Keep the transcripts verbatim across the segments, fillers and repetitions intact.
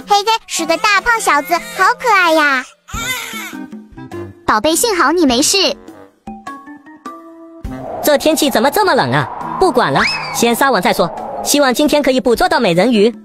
嘿嘿，是个大胖小子，好可爱呀！ 宝贝，幸好你没事。 这天气怎么这么冷啊？不管了，先撒网再说。希望今天可以捕捉到美人鱼。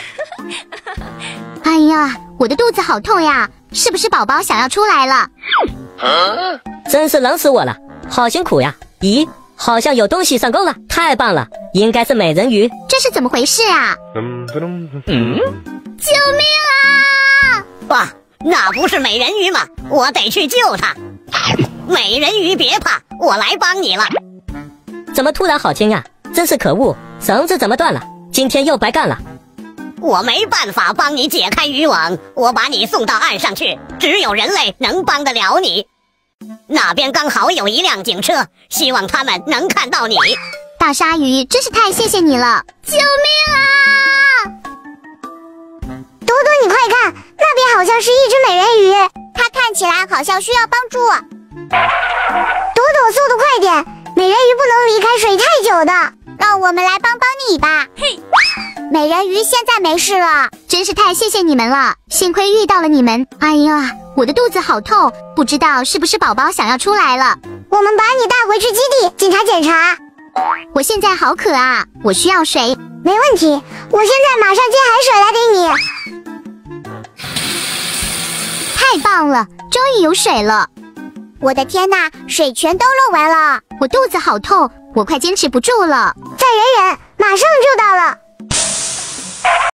哎呀，我的肚子好痛呀！是不是宝宝想要出来了？ 真是冷死我了，好辛苦呀！咦，好像有东西上钩了，太棒了，应该是美人鱼。 这是怎么回事啊？ 嗯， 救命啊！ 哇，那不是美人鱼吗？我得去救她。美人鱼别怕，我来帮你了。 怎么突然好轻啊？真是可恶，绳子怎么断了？今天又白干了。 我没办法帮你解开渔网，我把你送到岸上去，只有人类能帮得了你。那边刚好有一辆警车，希望他们能看到你。 大鲨鱼，真是太谢谢你了！救命啊！ 多多，你快看，那边好像是一只美人鱼，它看起来好像需要帮助。多多，速度快点，美人鱼不能离开水太久的，让我们来帮帮你吧。嘿，美人鱼现在没事了， 真是太谢谢你们了，幸亏遇到了你们。哎呀，我的肚子好痛，不知道是不是宝宝想要出来了。 我们把你带回去基地检查检查。 我现在好渴啊，我需要水。 没问题，我现在马上接海水来给你。 太棒了，终于有水了。 我的天哪，水全都漏完了， 我肚子好痛，我快坚持不住了。 再忍忍，马上就到了。